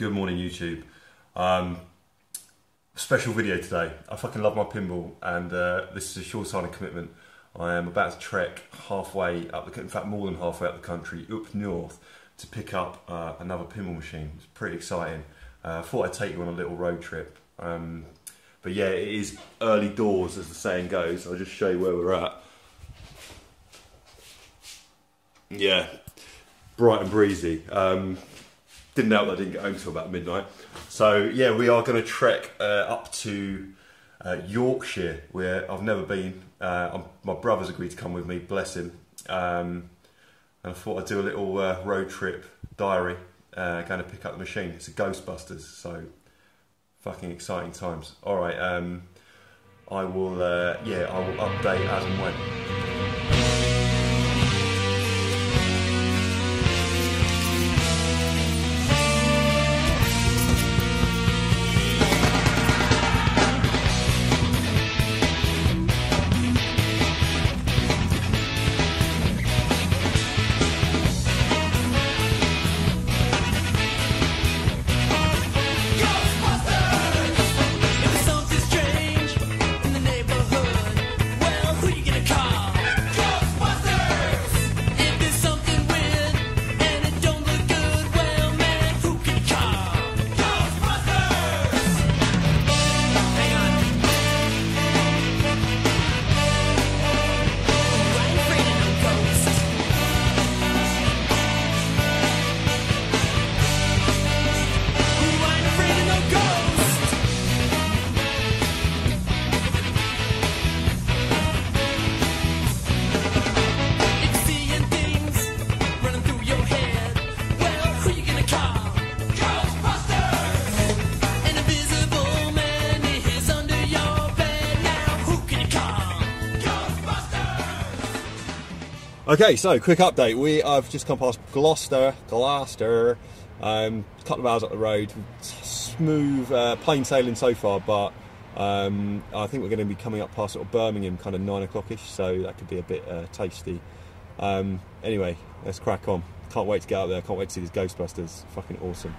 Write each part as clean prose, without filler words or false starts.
Good morning, YouTube. Special video today. I fucking love my pinball, and this is a short-sighted commitment. I am about to trek halfway up in fact more than halfway up the country, up north, to pick up another pinball machine. It's pretty exciting. I thought I'd take you on a little road trip. But yeah, it is early doors, as the saying goes. I'll just show you where we're at. Yeah, bright and breezy. Didn't know I didn't get home till about midnight. So yeah, we are going to trek up to Yorkshire, where I've never been. My brother's agreed to come with me, bless him. And I thought I'd do a little road trip diary, going to pick up the machine. It's a Ghostbusters, so fucking exciting times. All right, I will update as and when. Okay, so quick update. I've just come past Gloucester, a couple of hours up the road. Smooth, plain sailing so far, but I think we're going to be coming up past sort of Birmingham, kind of 9 o'clock-ish, so that could be a bit tasty. Anyway, let's crack on. Can't wait to get out there. Can't wait to see these Ghostbusters. Fucking awesome.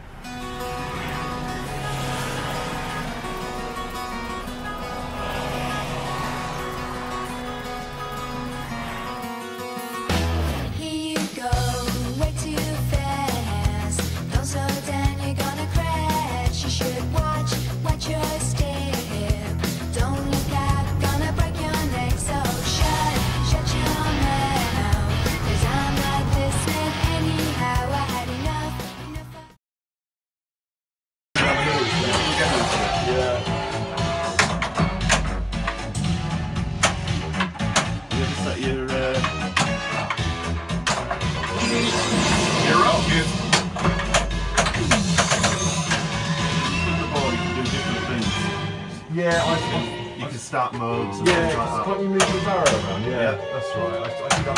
Yeah, you can start modes and things like that. Can't you move the barrel around? Yeah, that's right. I think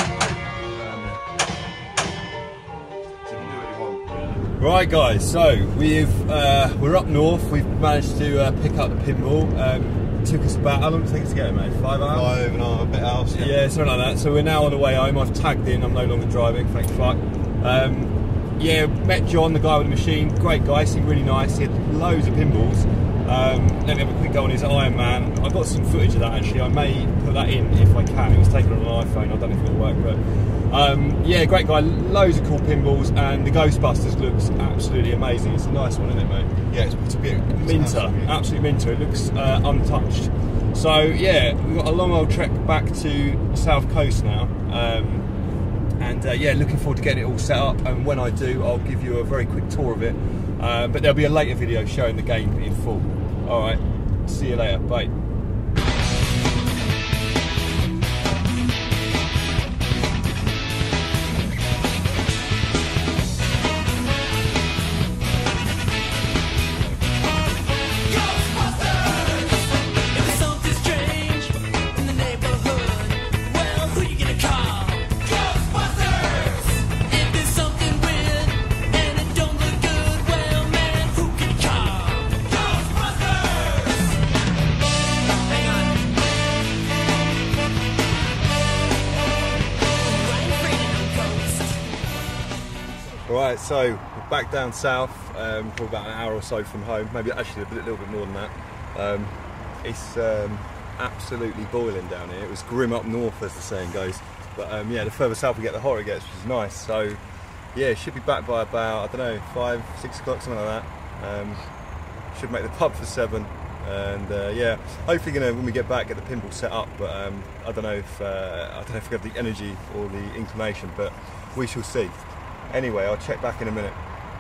so you can do what you want. Right, guys. So we're up north. We've managed to pick up the pinball. It took us about, how long did it take us to get it, mate? 5 hours? 5 and a bit hours. Yeah, something like that. So we're now on the way home. I've tagged in. I'm no longer driving. Thank fuck. Yeah, met John, the guy with the machine. Great guy. Seemed really nice. He had loads of pinballs. Let me have a quick go on his Iron Man. I've got some footage of that actually. I may put that in if I can. It was taken on an iPhone. I don't know if it'll work, but yeah, great guy. Loads of cool pinballs, and the Ghostbusters looks absolutely amazing. It's a nice one, isn't it, mate? Yeah, it's a bit minter, absolutely minter. It looks untouched. So yeah, we've got a long old trek back to the south coast now, and yeah, looking forward to getting it all set up. And when I do, I'll give you a very quick tour of it. But there'll be a later video showing the game in full. Alright, see you later, bye. Right, so we're back down south, for about an hour or so from home, maybe actually a little bit more than that. It's absolutely boiling down here. It was grim up north, as the saying goes, but yeah, the further south we get, the hotter it gets, which is nice. So yeah, should be back by about, I don't know, 5, 6 o'clock, something like that. Should make the pub for 7, and yeah, hopefully when we get back, get the pinball set up. But I don't know if we have the energy or the inclination, but we shall see. Anyway, I'll check back in a minute.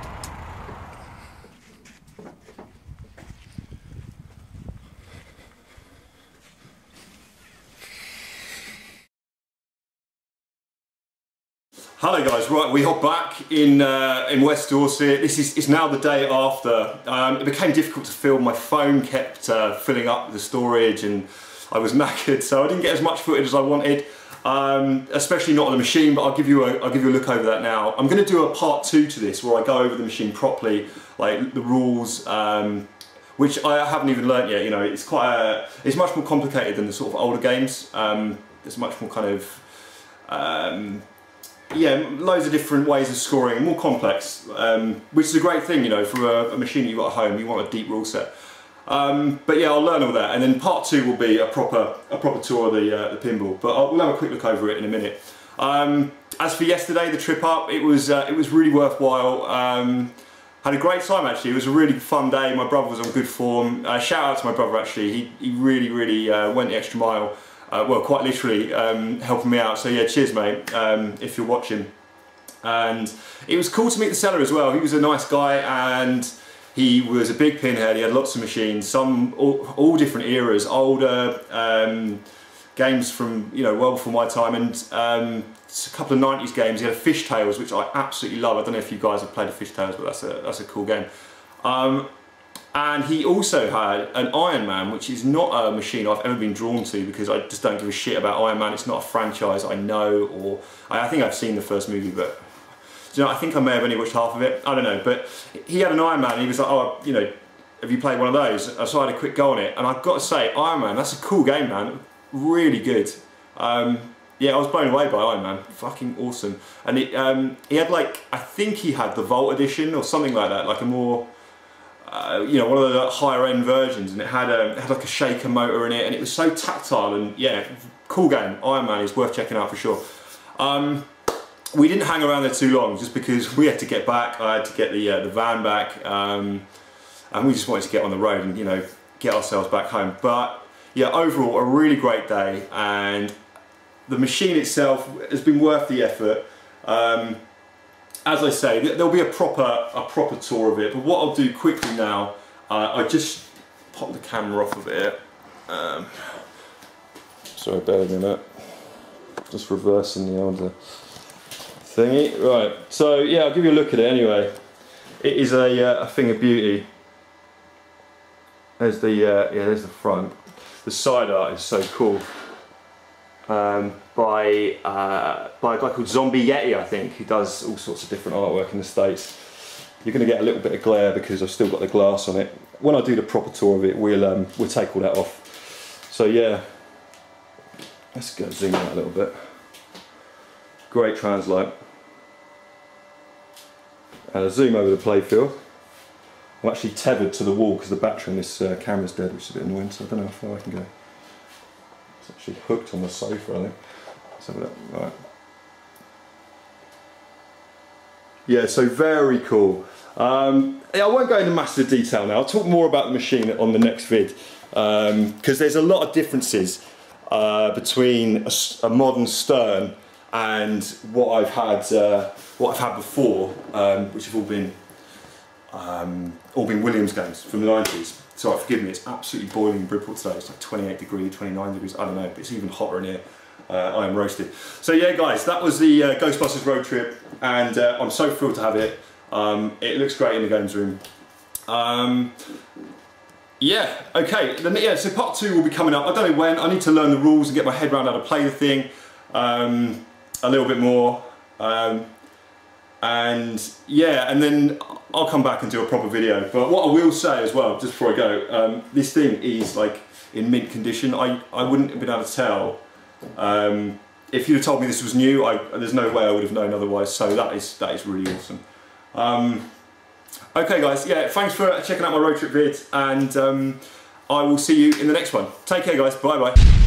Hello guys, right, we are back in West Dorset. It's now the day after. It became difficult to film. My phone kept filling up the storage and I was knackered, so I didn't get as much footage as I wanted. Especially not on the machine, but I'll give you a look over that now. I'm going to do a part 2 to this where I go over the machine properly, like the rules, which I haven't even learnt yet. You know, it's it's much more complicated than the sort of older games. There's much more kind of yeah, loads of different ways of scoring, more complex, which is a great thing, you know, for a machine that you've got at home. You want a deep rule set. But yeah, I'll learn all that, and then part 2 will be a proper tour of the pinball. But we'll have a quick look over it in a minute. As for yesterday, the trip up, it was really worthwhile. Had a great time actually. It was a really fun day. My brother was on good form. Shout out to my brother actually. He really went the extra mile. Well, quite literally helping me out. So yeah, cheers mate, if you're watching. And it was cool to meet the seller as well. He was a nice guy and he was a big pinhead. He had lots of machines, some all different eras, older games from, you know, well before my time, and a couple of 90s games. He had a Fishtails, which I absolutely love. I don't know if you guys have played a Fishtails, but that's a cool game. And he also had an Iron Man, which is not a machine I've ever been drawn to because I just don't give a shit about Iron Man. It's not a franchise I know, or I think I've seen the first movie, but you know, I think I may have only watched half of it. I don't know, but he had an Iron Man and he was like, oh, you know, have you played one of those? So I had a quick go on it, and I've got to say, Iron Man, that's a cool game, man. Really good. Yeah, I was blown away by Iron Man. Fucking awesome. And he had like, I think he had the Vault Edition or something like that, like a more, you know, one of the higher end versions, and it had like a shaker motor in it, and it was so tactile, and yeah, cool game. Iron Man is worth checking out for sure. We didn't hang around there too long just because we had to get back. I had to get the van back, and we just wanted to get on the road and, you know, get ourselves back home. But yeah, overall a really great day, and the machine itself has been worth the effort. As I say, there'll be a proper tour of it, but what I'll do quickly now, I just pop the camera off of it. Sorry, bear with me a minute. Just reversing the older thingy. Right, so yeah, I'll give you a look at it anyway. It is a thing of beauty. There's the yeah, there's the front. The side art is so cool. By a guy called Zombie Yeti, I think, who does all sorts of different artwork in the States. You're going to get a little bit of glare because I've still got the glass on it. When I do the proper tour of it, we'll take all that off. So yeah, let's go zoom out a little bit. Great translight. And I zoom over the playfield. I'm actually tethered to the wall because the battery on this camera's dead, which is a bit annoying, so I don't know how far I can go. It's actually hooked on the sofa, I think. Let's have a look. Right. Yeah, so very cool. Yeah, I won't go into massive detail now. I'll talk more about the machine on the next vid, because there's a lot of differences between a modern Stern and what I've had before, which have all been Williams games from the 90s. So forgive me, it's absolutely boiling in Bridport today. It's like 28 degrees, 29 degrees, I don't know, but it's even hotter in here. I am roasted. So yeah guys, that was the Ghostbusters road trip, and I'm so thrilled to have it. It looks great in the games room. Yeah, okay, yeah, so part 2 will be coming up. I don't know when. I need to learn the rules and get my head around how to play the thing a little bit more. And yeah, and then I'll come back and do a proper video. But what I will say as well, just before I go, this thing is like in mint condition. I wouldn't have been able to tell. If you'd have told me this was new, there's no way I would have known otherwise. So that is really awesome. Okay guys, yeah, thanks for checking out my road trip vid, and I will see you in the next one. Take care guys, bye bye.